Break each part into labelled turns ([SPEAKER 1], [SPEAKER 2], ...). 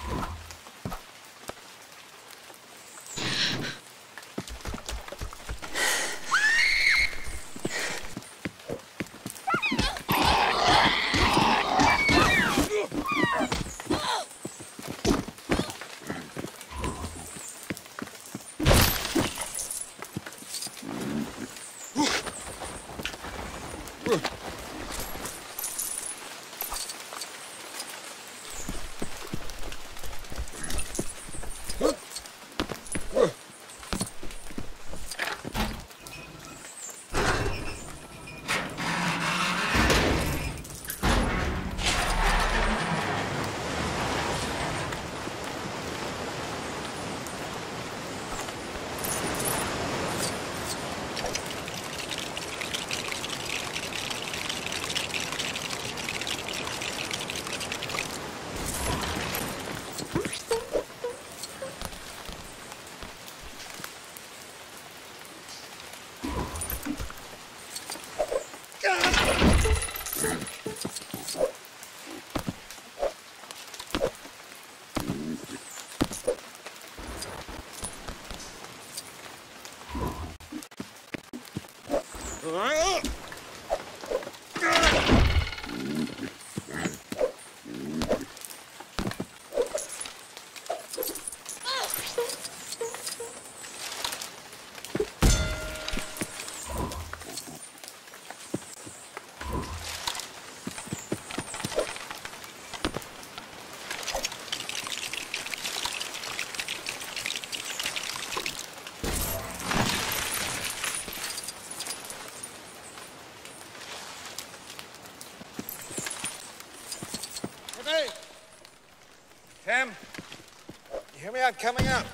[SPEAKER 1] Tim, you hear me? I'm coming up.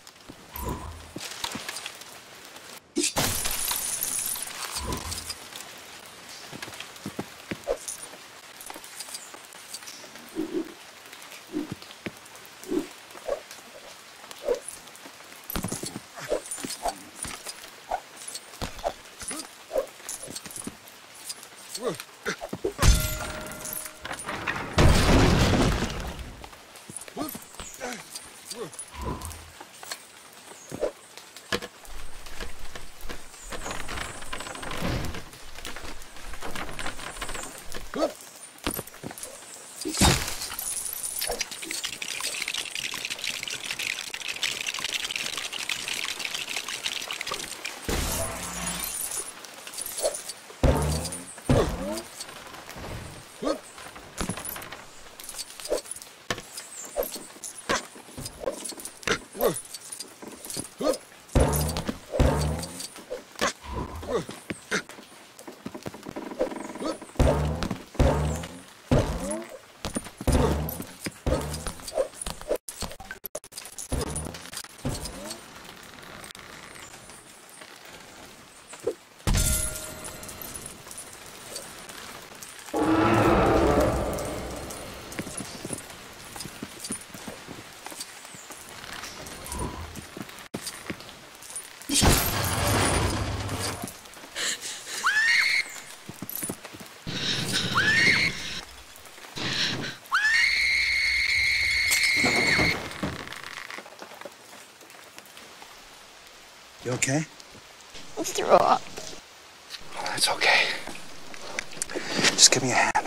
[SPEAKER 2] You okay?
[SPEAKER 3] I threw up.
[SPEAKER 2] Oh, that's okay. Just give me a hand.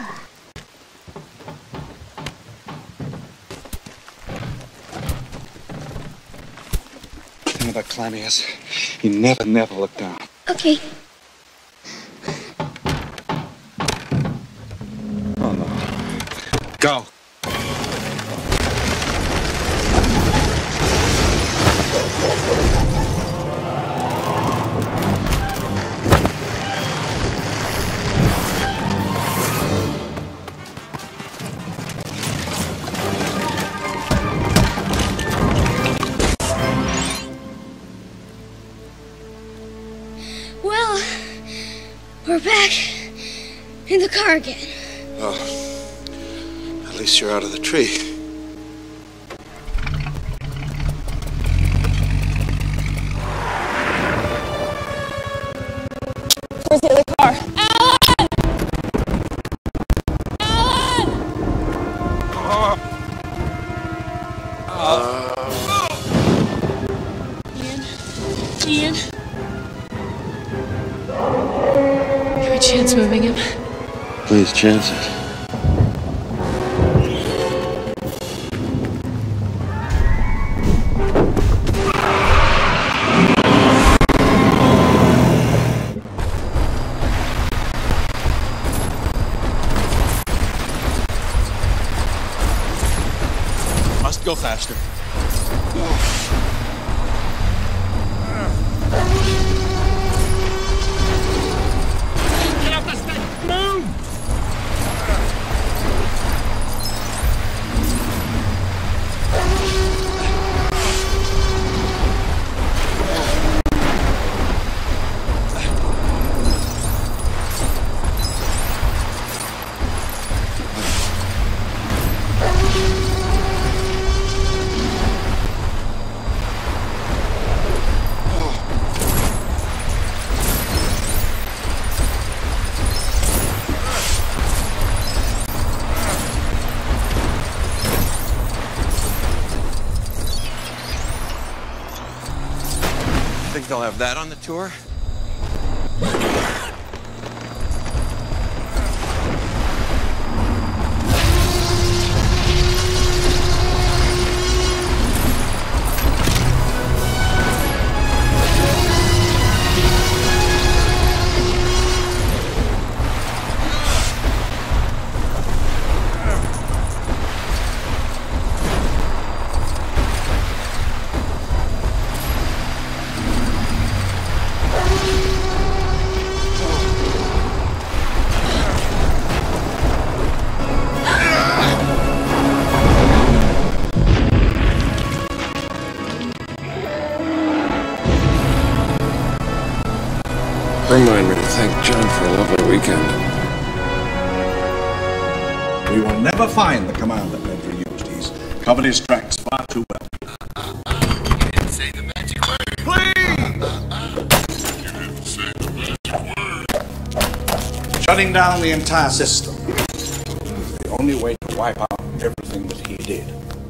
[SPEAKER 2] The thing about climbing is you never look down.
[SPEAKER 3] Okay.
[SPEAKER 2] Oh, no. Go.
[SPEAKER 3] Well, we're back in the car again.
[SPEAKER 2] Well, at least you're out of the tree.
[SPEAKER 3] Where's the other car? Alan! Alan!
[SPEAKER 2] his chances.
[SPEAKER 1] Must go faster. Get off the stick! Move! Think they'll have that on the tour?
[SPEAKER 4] Remind me to thank John for a lovely weekend.
[SPEAKER 5] We will never find the command that Pedro used. He's covered his tracks far too well.
[SPEAKER 6] Can't say the magic word.
[SPEAKER 5] Please!
[SPEAKER 6] You didn't say the magic word.
[SPEAKER 5] Shutting down the entire system is the only way to wipe out everything that he did.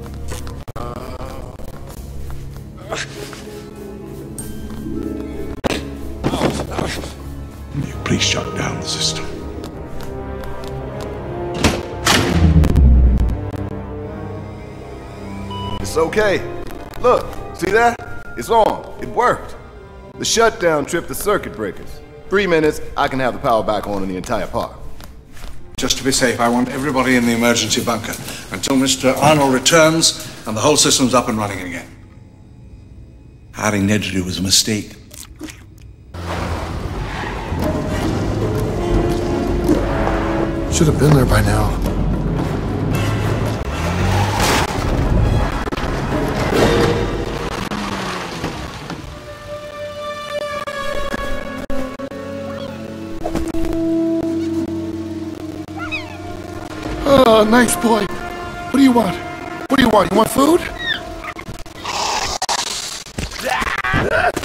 [SPEAKER 5] You please shut down the system.
[SPEAKER 7] It's okay. Look, see that? It's on. It worked. The shutdown tripped the circuit breakers. 3 minutes, I can have the power back on in the entire park.
[SPEAKER 5] Just to be safe, I want everybody in the emergency bunker until Mr. Arnold returns and the whole system's up and running again. Hiring Ned to do was a mistake.
[SPEAKER 4] Should have been there by now. Oh, nice boy. What do you want? What do you want? You want food?